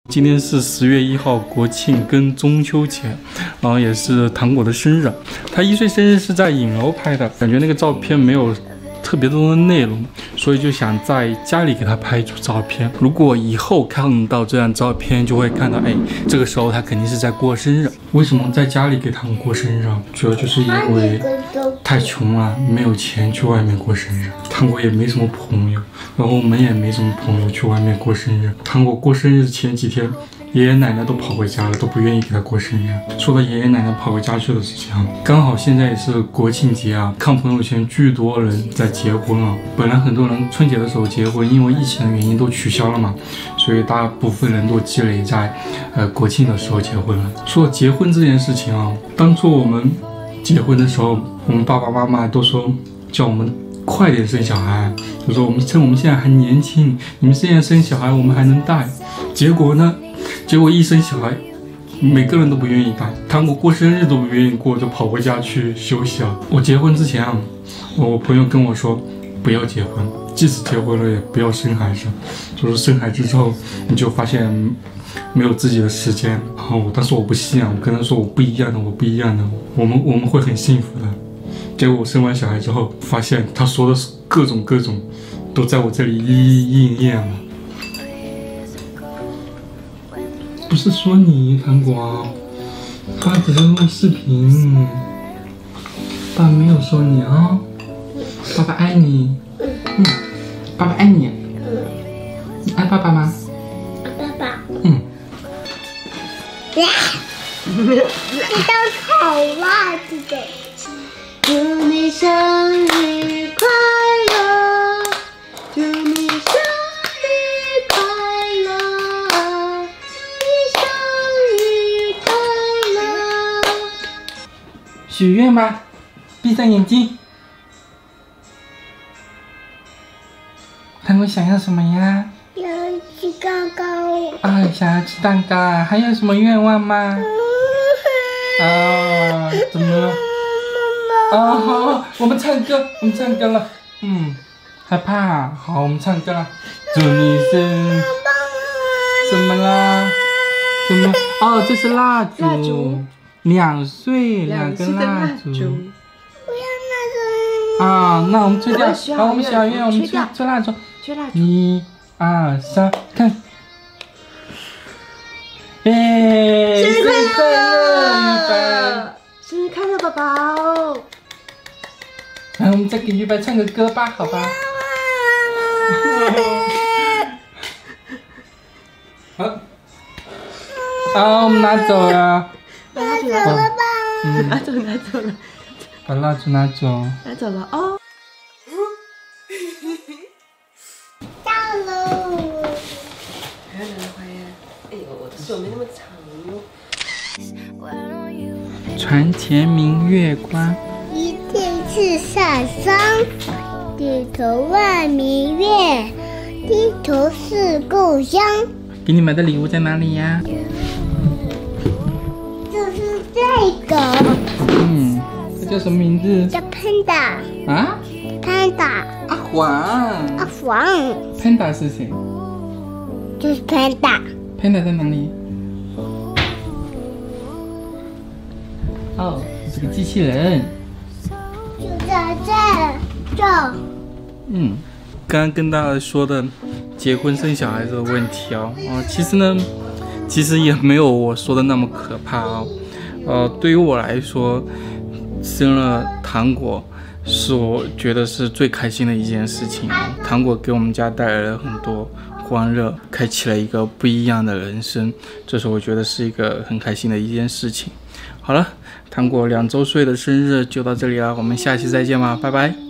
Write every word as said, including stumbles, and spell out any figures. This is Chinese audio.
今天是十月一号，国庆跟中秋节，然后也是糖果的生日。他一岁生日是在影楼拍的，感觉那个照片没有特别多的内容，所以就想在家里给他拍一组照片。如果以后看到这张照片，就会看到，哎，这个时候他肯定是在过生日。为什么在家里给他们过生日啊？主要就是因为太穷了，没有钱去外面过生日。糖果也没什么朋友，然后我们也没什么朋友去外面过生日。糖果过生日前几天，爷爷奶奶都跑回家了，都不愿意给他过生日。说到爷爷奶奶跑回家去的事情啊，刚好现在也是国庆节啊，看朋友圈巨多人在结婚啊。本来很多人春节的时候结婚，因为疫情的原因都取消了嘛，所以大部分人都积累在呃国庆的时候结婚了。说到结婚这件事情啊，当初我们结婚的时候，我们爸爸妈妈都说叫我们快点生小孩，就说我们趁我们现在还年轻，你们现在生小孩我们还能带。结果呢？结果一生小孩，每个人都不愿意带，糖果过生日都不愿意过，就跑回家去休息了。我结婚之前啊，我朋友跟我说，不要结婚，即使结婚了也不要生孩子，就是生孩子之后你就发现没有自己的时间。然后当时我不信啊，我跟他说我不一样的，我不一样的，我们我们会很幸福的。结果我生完小孩之后，发现他说的各种各种，都在我这里一一应验了。不是说你糖果，爸只是录视频，爸没有说你啊、哦。爸爸爱你，嗯，爸爸爱你，你爱爸爸吗？ 爸爸， 嗯。 你当好袜子的。祝你生日快乐，祝你生日快乐，你生日快乐。 许愿吧，闭上眼睛。糖果想要什么呀？ 要吃蛋糕。 啊，想要吃蛋糕啊？还有什么愿望吗？啊，怎么了？啊，好，我们唱歌，我们唱歌了。嗯，害怕、啊？好，我们唱歌了。祝你生，怎么啦？怎么？哦，这是蜡烛。 蜡烛。 两岁，两根蜡烛。 不要那个。 啊，那我们吹掉。 好， 我们小愿，我们吹吹蜡烛。 吹蜡烛。 一、二、三，看。耶！生日快乐，雨白！ 生日快乐，宝宝！ 来，我们再给雨白唱个歌吧，好吧？好，好，我们拿走了。 把蜡烛拿走了吧？ 嗯， 拿走，拿走了。 把蜡烛拿走。 拿走了哦。 到喽！ 还要拿回来。哎呦，我的手没那么长哟。 床前明月光， 一天是上霜，低头望明月，低头是故乡。 给你买的礼物在哪里呀？ 就是这个。 嗯，这叫什么名字？ 叫 Panda。 啊 ？Panda。 阿黄。 阿黄。 Panda 是谁？ 就是 Panda。 Panda 在哪里？哦，是个机器人。 就在这这。 嗯，刚刚跟大家说的结婚生小孩这个问题哦，哦，其实呢，其实也没有我说的那么可怕哦。呃，对于我来说，生了糖果是我觉得是最开心的一件事情。糖果给我们家带来了很多欢乐，开启了一个不一样的人生，这是我觉得是一个很开心的一件事情。好了，糖果两周岁的生日就到这里了，我们下期再见吧，拜拜。